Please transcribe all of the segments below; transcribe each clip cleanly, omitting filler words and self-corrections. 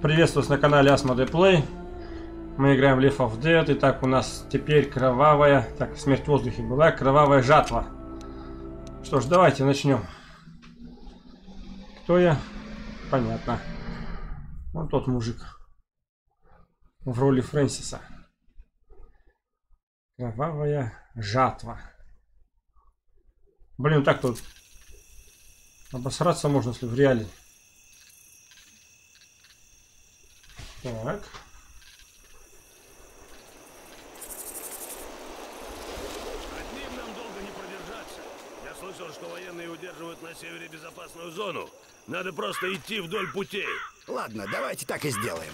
Приветствую вас на канале Asmodee Play. Мы играем в Left 4 Dead. Итак, у нас теперь кровавая... Так, смерть в воздухе была. Кровавая жатва. Что ж, давайте начнем. Кто я? Понятно. Вот тот мужик. В роли Фрэнсиса. Кровавая жатва. Блин, так тут обосраться можно, если в реале. Так. Одним нам долго не продержаться. Я слышал, что военные удерживают на севере безопасную зону. Надо просто идти вдоль путей. Ладно, давайте так и сделаем.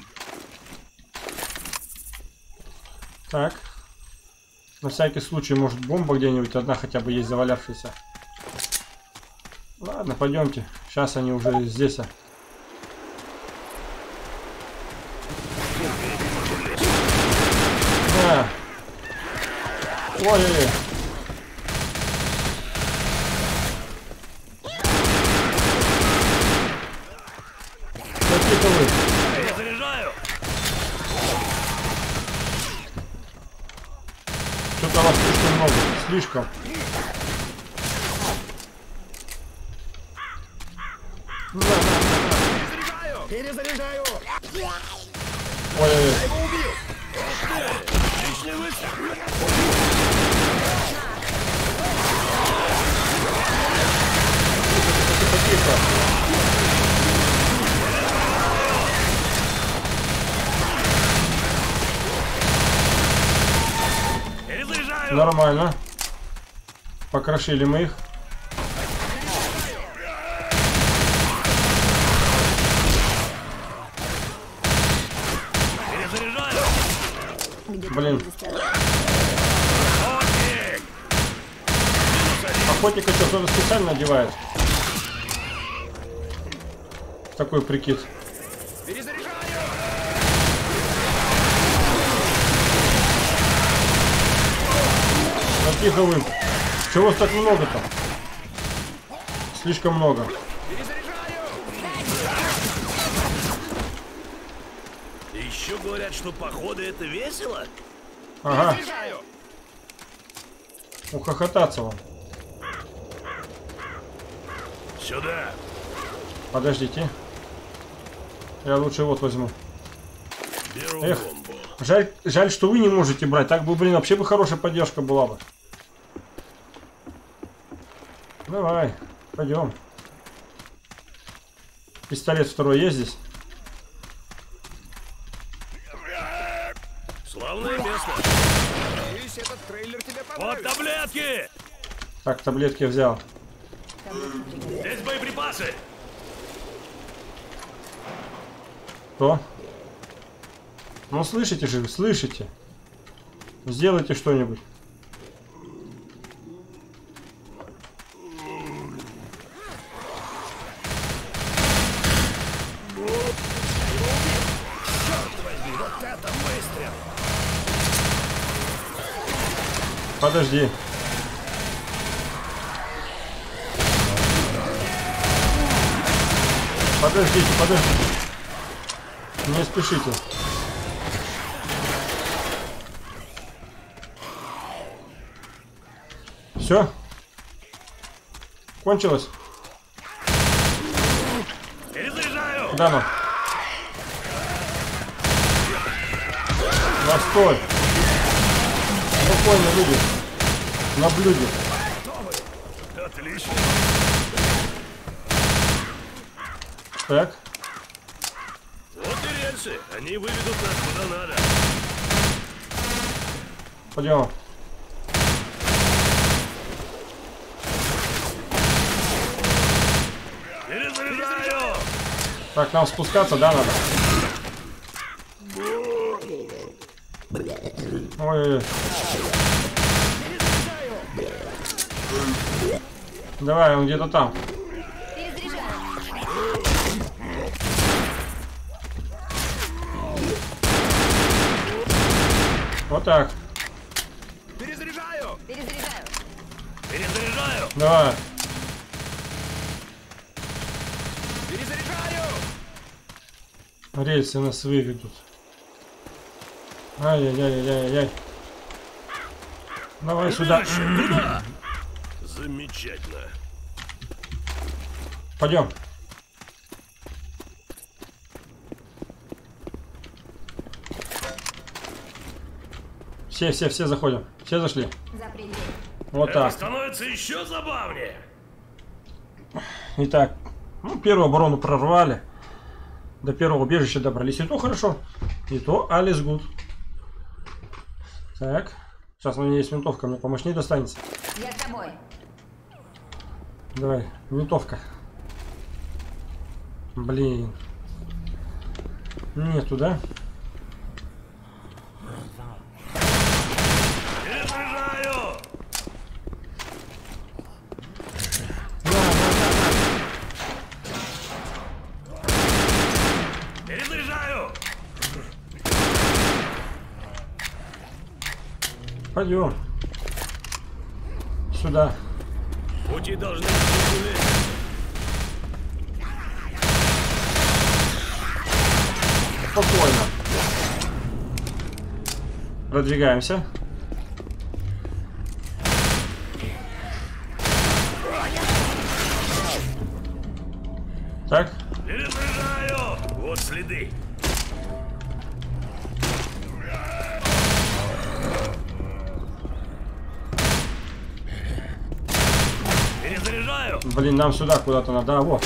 Так. На всякий случай, может, бомба где-нибудь одна хотя бы есть завалявшаяся. Ладно, пойдемте. Сейчас они уже здесь. Да. Ой-ой-ой. Какие-то вы. Я заряжаю. Что-то вас слишком много. Слишком. Перезаряжаю! Ой-ой-ой. Отличный выстрел. Тихо. Перезаряжаю. Нормально. Покрошили мы их. Перезаряжаю. Блин. Охотник. Охотника что, кто-то специально одевает? Такой прикид. Перезаряжаю! Ну тихо вы. Чего вас так много-то? Слишком много. Еще говорят, что походы это весело. Ага. Ухохотаться вам. Сюда. Подождите. Я лучше вот возьму. Беру Эх. бомбу. Жаль, что вы не можете брать. Так бы, блин, вообще бы хорошая поддержка была бы. Давай, пойдем. Пистолет второй есть здесь? Славное место. Надеюсь, этот трейлер тебе Вот понравится. таблетки. Так, таблетки взял. Здесь боеприпасы. Что? Ну слышите же, слышите. Сделайте что-нибудь. Вот это выстрел! Подожди. Подождите, подождите. Не спешите. Все? Кончилось? Перезаряжаю. Куда оно? Настой. Спокойно, люди. На блюде. Отлично. Так. Вот и рельсы. Они выведут нас куда надо. Пойдем. Перезаряжаю. Так, нам спускаться, да, надо? Ой. Давай, он где-то там. Вот так. Перезаряжаю! Перезаряжаю. Давай. Рельсы нас выведут. Ай-яй-яй-яй-яй. Давай сюда. Туда! Замечательно. Пойдем. Все заходим. Все зашли. Вот Это так. становится еще забавнее. Итак, ну, первую оборону прорвали. До первого убежища добрались. И то хорошо. И то alles good. Так. Сейчас у меня есть винтовка, мне помощнее достанется. Я с тобой. Давай, винтовка. Блин. Нету, да? Перезаряжаю! Перезаряжаю! Пойдем. Сюда. Пути должны быть уверены. Спокойно. Продвигаемся. Так. Перезаряжаю! Вот следы. Перезаряжаю! Блин, нам сюда куда-то надо. А, вот.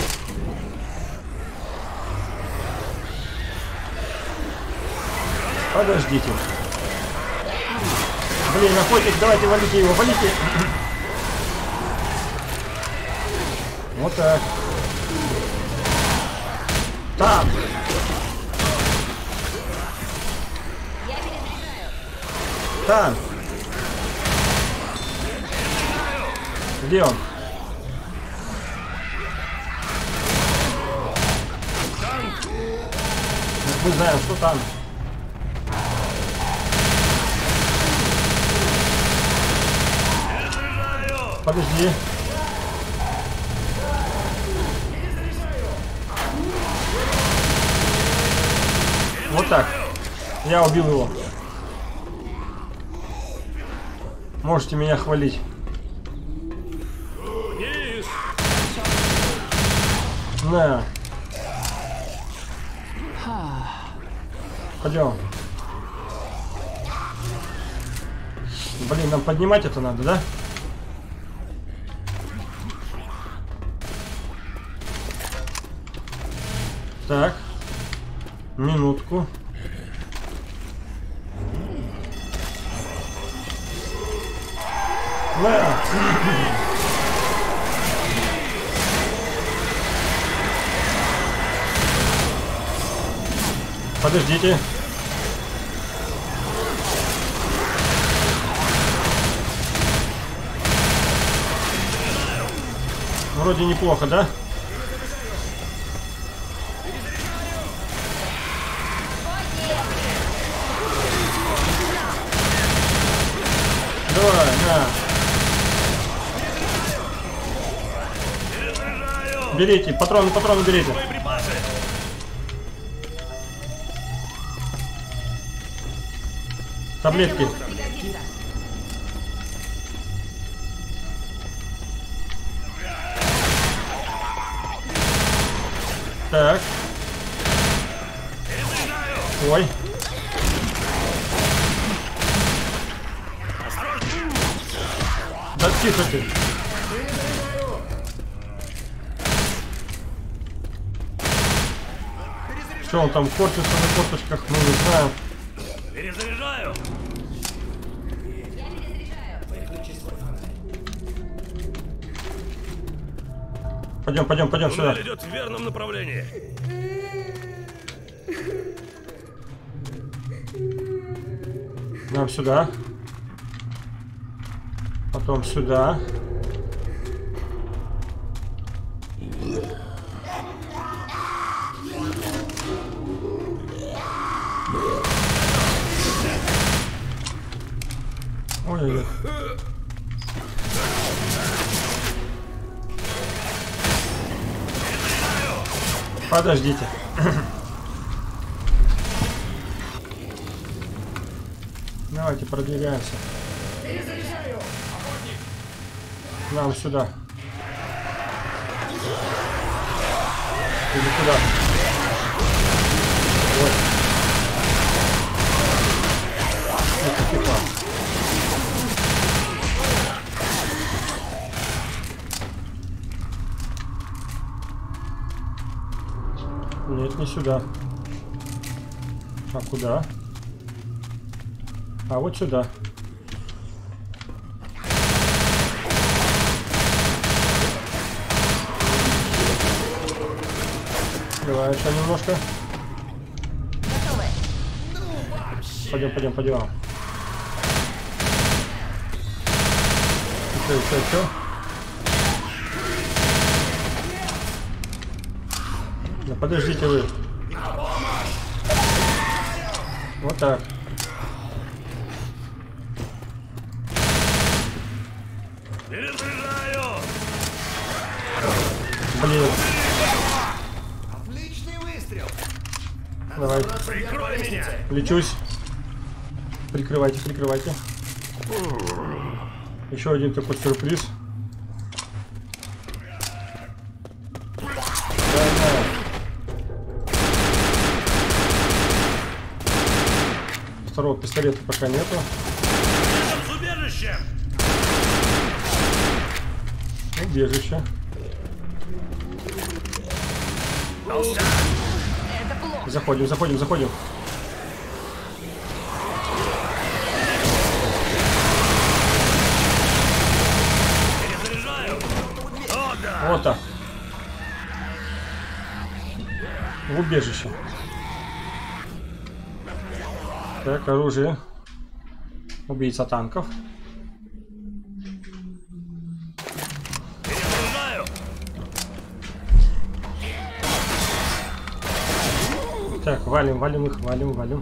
Подождите. Блин, охотник, давайте валите его, валите. Вот так. Там. Я перезаряжаю. Там. Где он? Мы знаем, что там. Подожди. Вот так. Я убил его. Можете меня хвалить. Вниз! На. Пойдем. Блин, нам поднимать это надо, да? Так. Минутку. На. Подождите. Вроде неплохо, да? Давай, на. Берите, патроны берите. Боеприпасы! Таблетки. Пригодится. Так. Ой. Да тихо ты. Что он там корчится на корточках, мы не знаем. Перезаряжаю! Пойдем сюда. Туннель идет в верном направлении. Нам сюда. Потом сюда. Ой-ой-ой. Подождите. Давайте продвигаемся. Нам сюда. Или куда? Вот. Это типа. Нет, не сюда. А куда? А вот сюда. Давай еще немножко. Готовы. Пойдем, пойдем, пойдем. Еще. Да подождите вы. Вот так. Перезаряжаю! Блин. Отличный выстрел. Давай. Прикрой меня! Лечусь. Прикрывайте, прикрывайте. Еще один такой сюрприз. Да. Второго пистолета пока нету. Рядом с убежищем! Убежище. Это плохо. Заходим, заходим, заходим. Перезаряжаю! О, да! Вот так. В убежище. Так, оружие. Убийца танков. Перезаряжаю! Так, валим их, валим.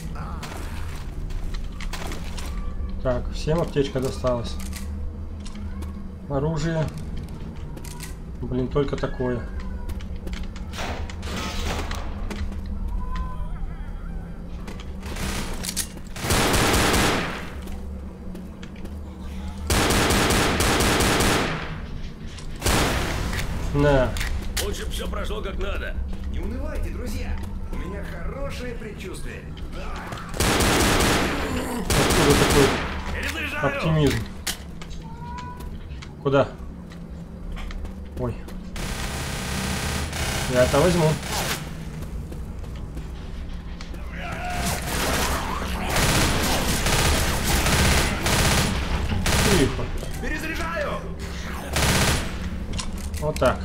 Так, всем аптечка досталась. Оружие. Блин, только такое. На. Лучше бы все прошло как надо. Не унывайте, друзья. У меня хорошее предчувствие. Откуда такой Перезаряжаю! оптимизм? Куда? Ой. Я это возьму. Тихо. Перезаряжаю! Вот так.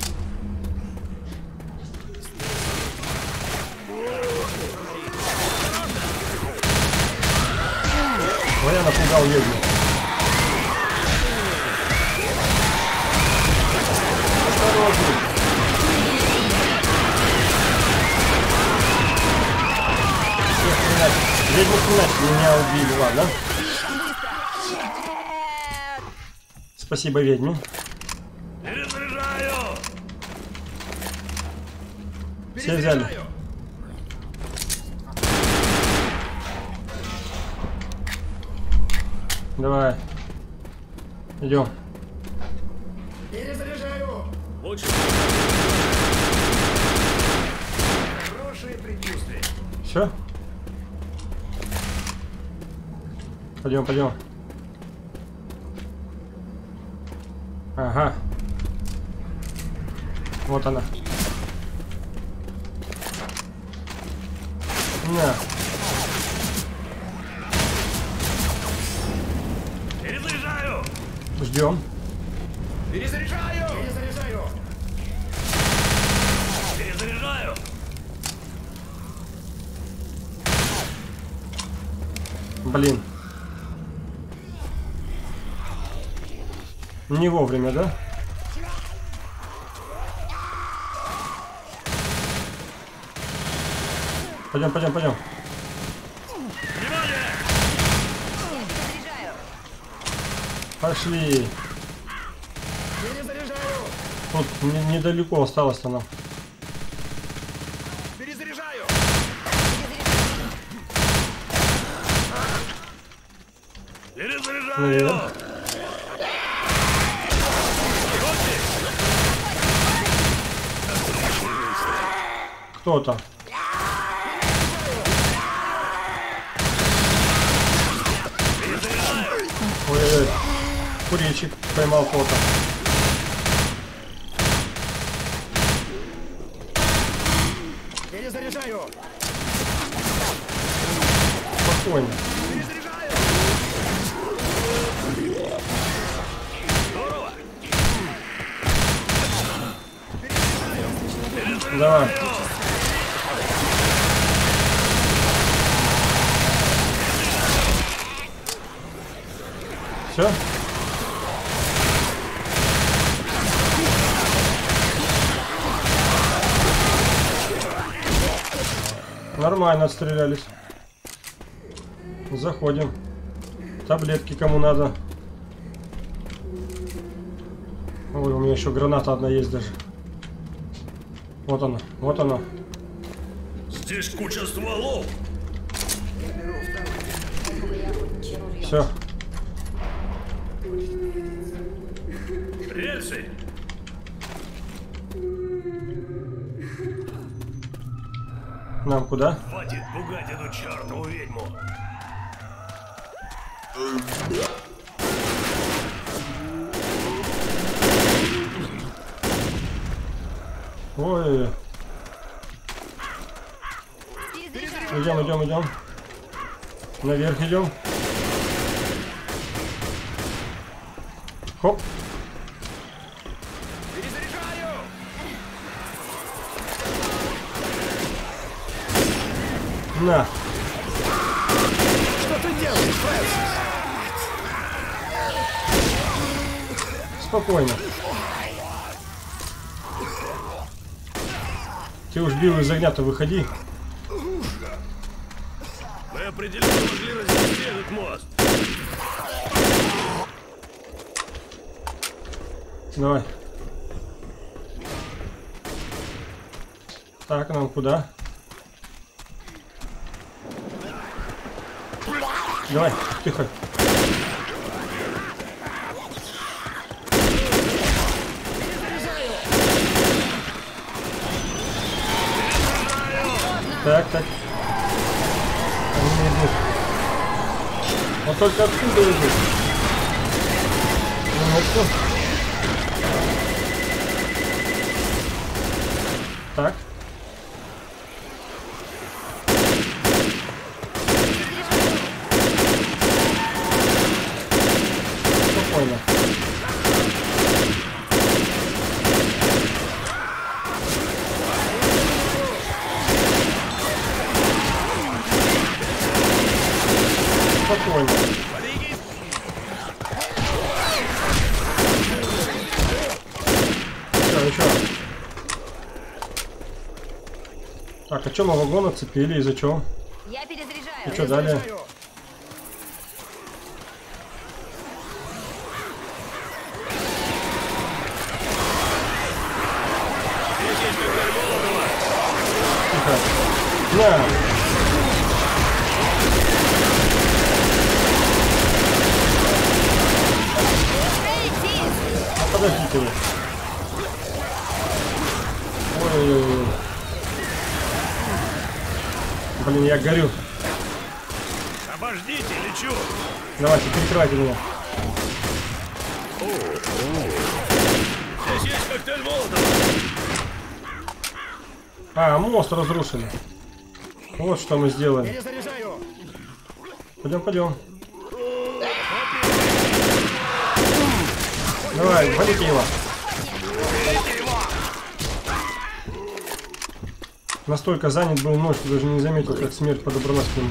Ой, я напугал ведьму. Осторожно. Всех стрелять. Ведьму стрелять. Меня убили, ладно. Спасибо ведьме. Перезаряжаю! Все взяли. Перезаряжаю! Давай. Идем. Перезаряжаю! Лучше Хорошее предчувствие. Все? Пойдем, пойдем. Ага. Вот она. На. перезаряжаю! Ждем. Перезаряжаю! Перезаряжаю! Перезаряжаю! Блин. Не вовремя, да? Пойдем, пойдем, пойдем. Внимание! Перезаряжаю. Пошли. Перезаряжаю! Тут недалеко осталось-то нам. Перезаряжаю! Наверх. Кто там? Ой-ой-ой. Курильщик поймал кого-то. Перезаряжаю. Спокойно. Давай. Все? Нормально отстрелялись. Заходим. Таблетки кому надо. Ой, у меня еще граната одна есть даже. Вот она, вот она. Здесь куча стволов. Все. Рельсы. Нам куда? Хватит пугать эту чертову ведьму. Ой. Идем, идем, идем. Наверх идем. Хоп. Перезаряжаю. На. Что ты делаешь, Фрэнсис? Спокойно. Ты уж бил из огня-то выходи. Мы определенно могли разнести этот мост. Давай. Так, нам куда? Давай, тихо. Так, так. Они не идут. Вот только откуда идут? Ну, вот так. Спокойно. Спокойно. Еще. Так, а что мы вагон отцепили? Из-за чего? Я перезаряжаю. И что далее? Тихо. На! Подождите вы. Ой-ой-ой. Блин, я горю. Обождите, лечу. Давайте, перекрывайте меня. Здесь есть коктейль Молотова. А, мост разрушили. Вот что мы сделаем. Перезаряжаю. Пойдем, пойдем. Давай, валите его. Настолько занят был ночь, что даже не заметил, как смерть подобралась к нему.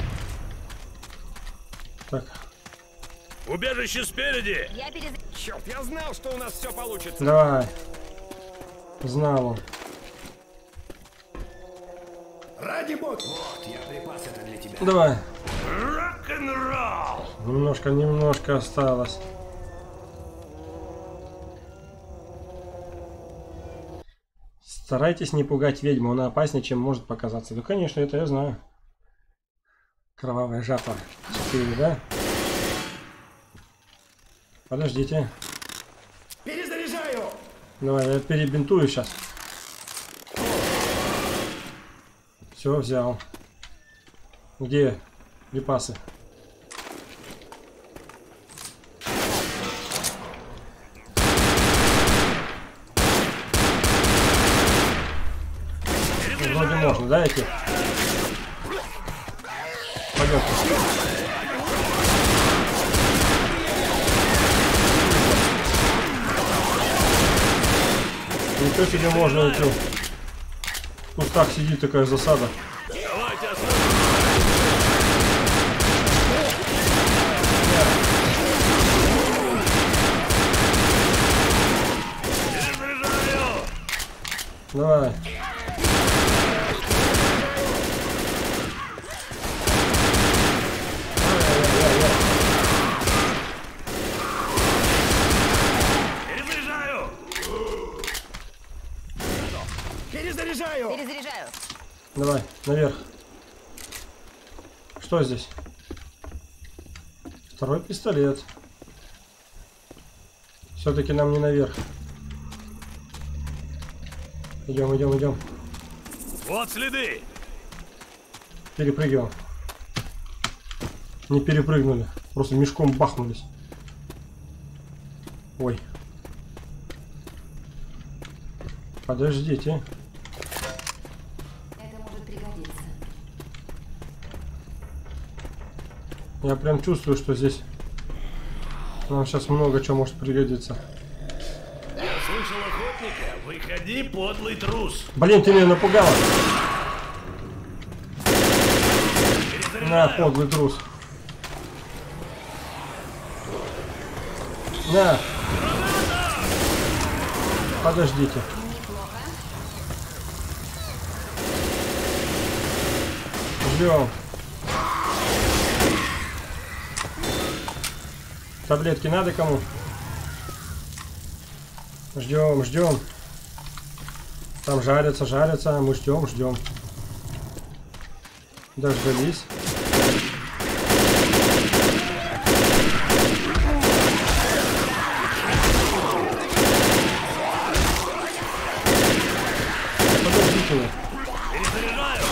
Так. Убежище спереди. Я перезаряжаю. Черт, я знал, что у нас все получится. Давай. Знал он. Ради бога. Вот, я припас это для тебя. Давай. Рок-н-ролл. Немножко осталось. Старайтесь не пугать ведьму, она опаснее, чем может показаться. Да, конечно, это я знаю. Кровавая жатва. 4, да? Подождите. Перезаряжаю! Давай, я перебинтую сейчас. Все, взял. Где припасы? Вроде можно, да, эти? Пойдемте. Ничего себе можно идти. В кустах сидит такая засада. Давайте перезаряжаю! Давай. Перезаряжаю! Перезаряжаю! Перезаряжаю. Давай, наверх. Что здесь? Второй пистолет. Все-таки нам не наверх. Идем, идем, идем. Вот следы! Перепрыгиваем. Не перепрыгнули. Просто мешком бахнулись. Ой. Подождите. Это может пригодиться. Я прям чувствую, что здесь нам сейчас много чего может пригодиться. Я слышал охотника. Выходи, подлый трус. Блин, ты меня напугала. На, Перезаряжаю. подлый трус. На. Подождите. Ждем. Таблетки надо кому? Ждем, ждем. Там жарятся, жарятся, мы ждем, ждем. Дождались. Подождите меня. Перезаряжаю!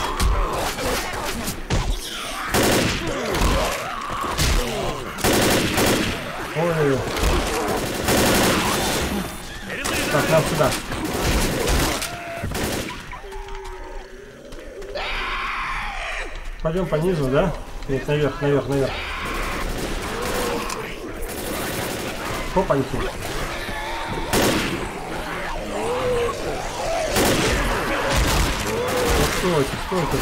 Ой, Перезаряжаю! так, нам сюда. Пойдем по низу, да? Нет, наверх, наверх, наверх. Хопаньки. Стойте, стойте.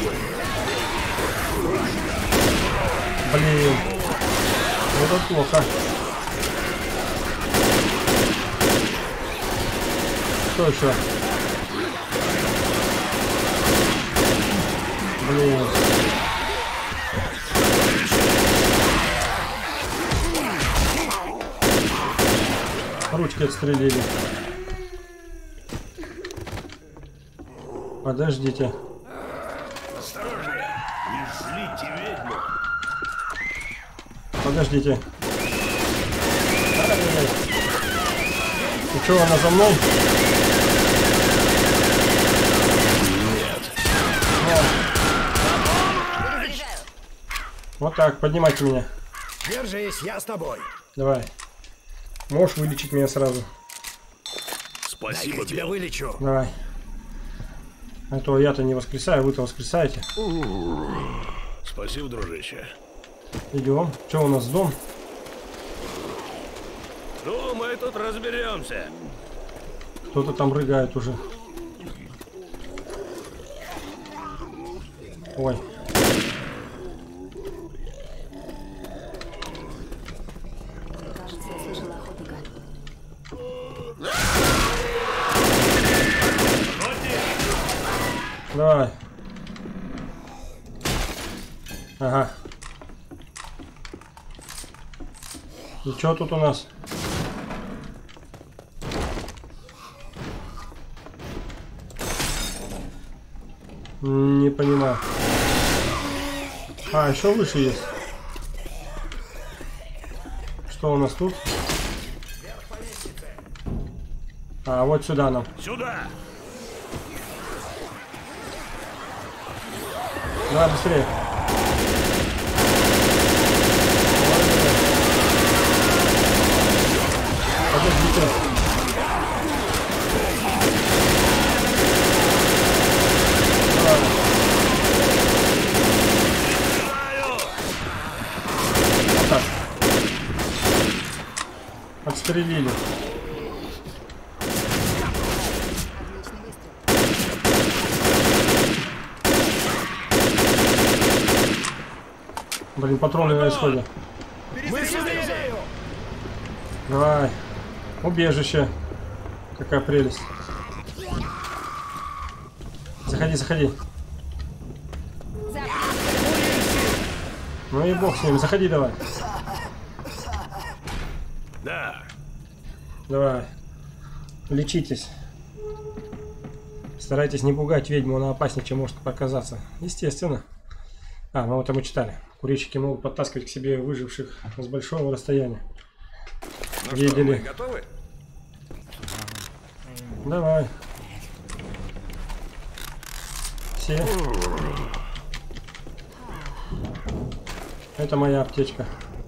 Блин. Вот это плохо. Что еще? Блин. Ручки отстрелили. Подождите. Осторожнее! Не злите ведьму! Подождите. Ай-яй-яй. И что, она за мной? Перезаряжаю. Вот так, поднимайте меня. Держись, я с тобой. Давай. Можешь вылечить меня сразу. Спасибо, Дай-ка я тебя Билл. вылечу. Давай. А то я-то не воскресаю, вы-то воскресаете. Спасибо, дружище. Идем. Что у нас дом? Ну, мы тут разберемся. Кто-то там рыгает уже. Ой. Кажется, я слышала охотника. Давай. Ага. И что тут у нас? Не понимаю. А, еще выше есть. Что у нас тут? А вот сюда нам. Сюда! Давай быстрее. Подождите. Вот так. Отстрелили. Блин, патроны на исходе. Давай. Убежище. Какая прелесть. Заходи, заходи. Ну и бог с ним. Заходи давай. Да. Давай. Лечитесь. Старайтесь не пугать ведьму, она опаснее, чем может показаться. Естественно. А, ну это мы читали. Курильщики могут подтаскивать к себе выживших с большого расстояния. Ну Видели. что, мы готовы? Давай. Все. Это моя аптечка.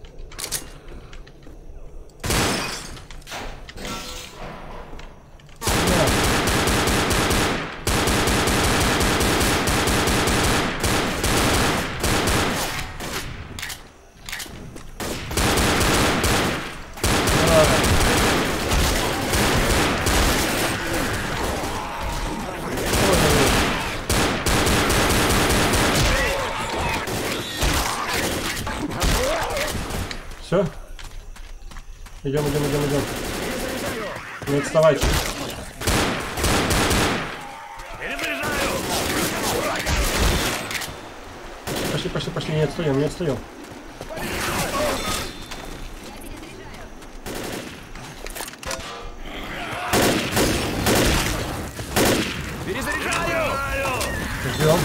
Все? Идем, идем, идем, идем. Не отставайте. Перезаряжаю! Пошли, пошли, пошли, не отстаем, не отстаем. Перезаряжаю! Ждем.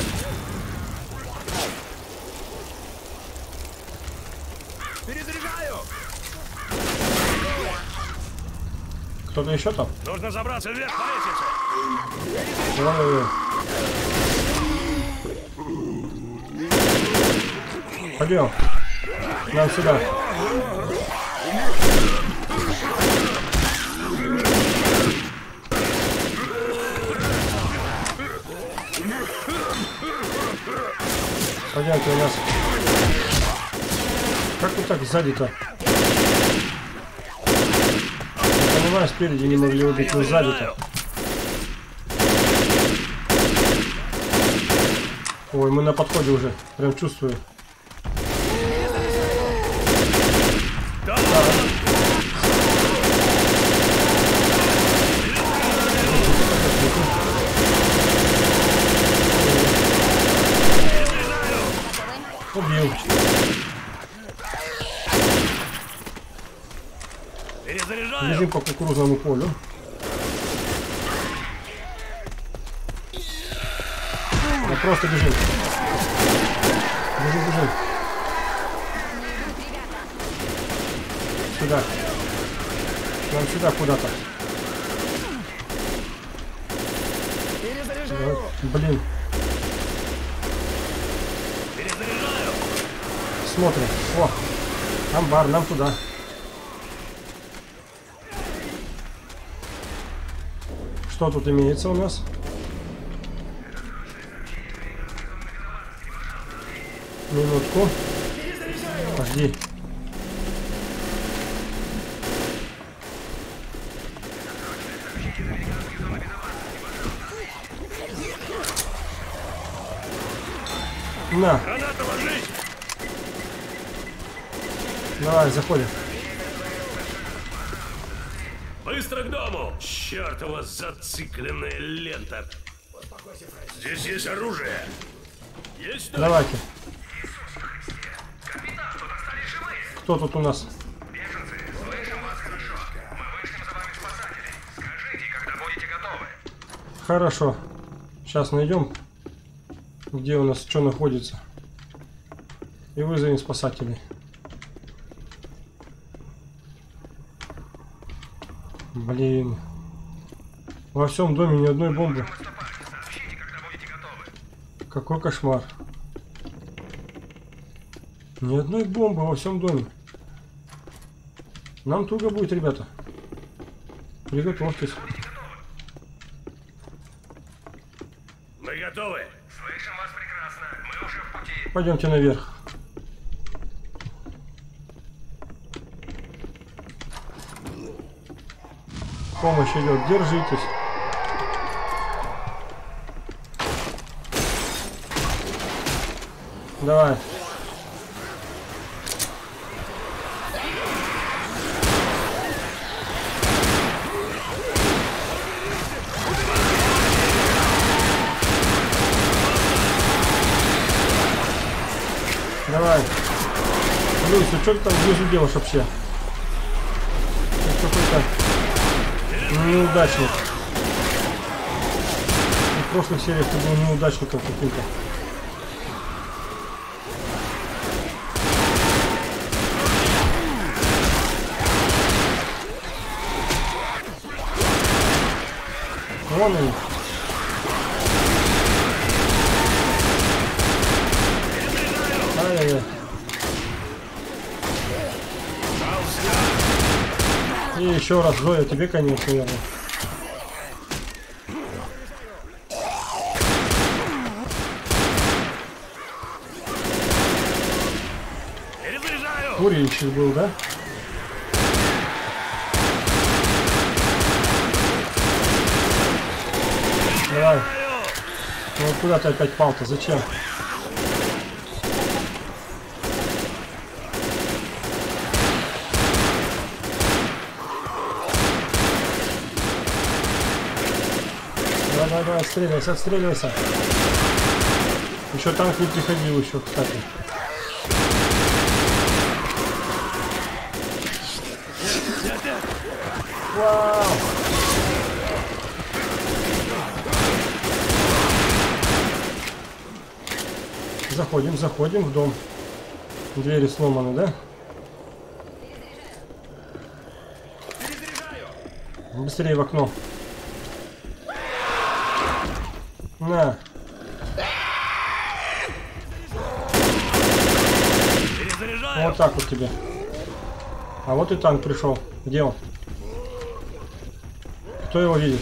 Перезаряжаю! Кто-то еще там? Нужно забраться вверх по лестнице! Давай. Пойдем. Нам сюда. Пойдемте у нас. Как вот так сзади-то? Я понимаю, спереди не могли убить, но сзади-то. Ой, мы на подходе уже. Прям чувствую. Да. Убил. Перезаряжаю! Бежим по кукурузному полю. Мы просто бежим. Бежим, бежим. Сюда. Нам сюда куда-то. Блин. Перезаряжаю! Смотрим. О, амбар, нам туда. Что тут имеется у нас? Минутку. Подожди. На, Граната ложись! давай, заходим. Быстро к дому! Чёртова зацикленная лента! Здесь есть оружие! Есть что? Давайте. Кто тут у нас? Хорошо. Сейчас найдем, где у нас что находится. И вызовем спасателей. Блин. Во всем доме ни одной бомбы. Какой кошмар. Ни одной бомбы во всем доме. Нам туго будет, ребята. Приготовьтесь. Мы готовы. Слышим вас прекрасно. Мы уже в пути. Пойдемте наверх. Помощь идет. Держитесь. Давай. Давай. Люся, что ты там внизу делаешь вообще? Какой-то неудачник. В прошлых сериях ты был неудачником каким-то. Вон они. Ай-яй-яй. И еще раз, Зоя, тебе конец, наверное. Перезаряжаю. Курильщик был, да? Давай. Ну куда ты опять пал-то? Зачем? Давай, давай, отстреливайся, отстреливайся. Еще танк не приходил еще, кстати. Вау! Заходим, заходим в дом. Двери сломаны, да? Быстрее в окно. На. Перезаряжаю. Вот так вот тебе. А вот и танк пришел. Где он? Кто его видит?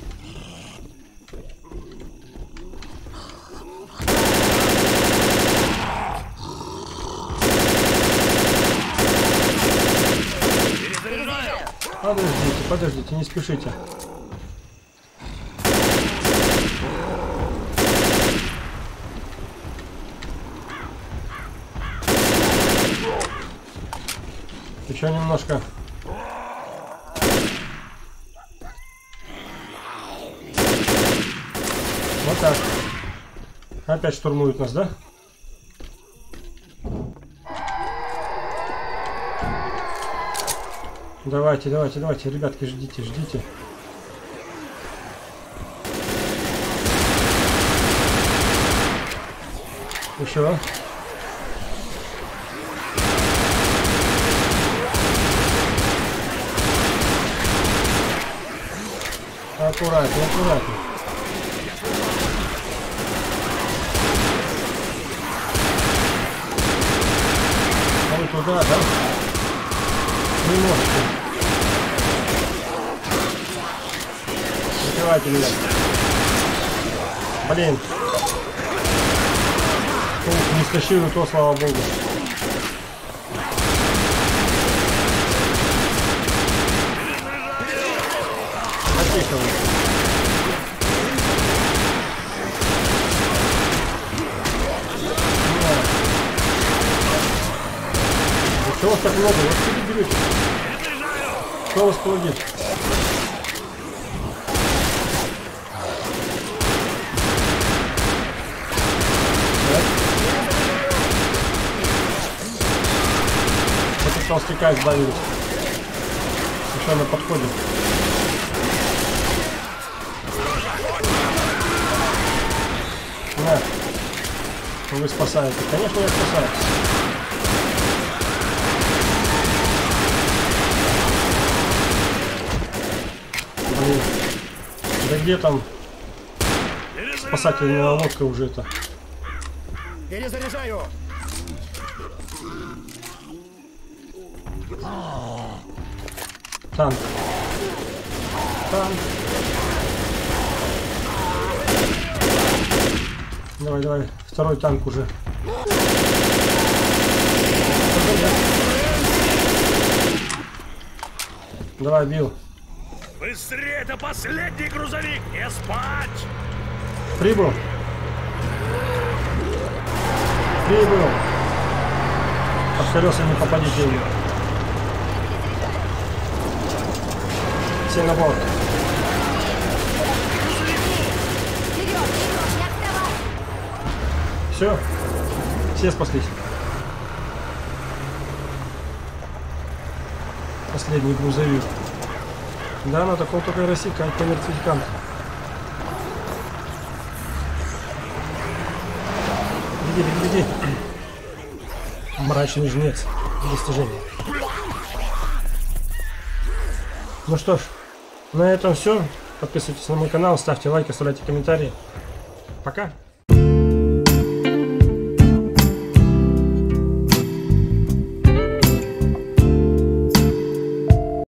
Перезаряжаю. Подождите, подождите, не спешите. Еще немножко. Вот так. Опять штурмуют нас, да? Давайте, давайте, давайте, ребятки, ждите, ждите. Еще. Аккуратно, аккуратно. А вы туда, да? Не можете. Закрывайте меня. Блин. Ух, не стащил, и то, слава богу. Тихо вы. Чего вас так много? Вот что берете? Кто вас поводит? Это толстяка избавились. Еще на подходе. На. Вы спасаете. Конечно, я спасаю. Блин. где там спасательная лодка уже это? Перезаряжаю! Танк. Танк. Давай, давай. Второй танк уже. Давай, Билл. Быстрее, это последний грузовик! Не спать! Прибыл. Прибыл. Под колеса не попадите. Все на борт. Все. Все спаслись. Последний грузовик. Да, на таком только и рассекать по мертвякам. Веди, веди, веди. Мрачный жнец. Достижение. Ну что ж, на этом все. Подписывайтесь на мой канал, ставьте лайки, оставляйте комментарии. Пока.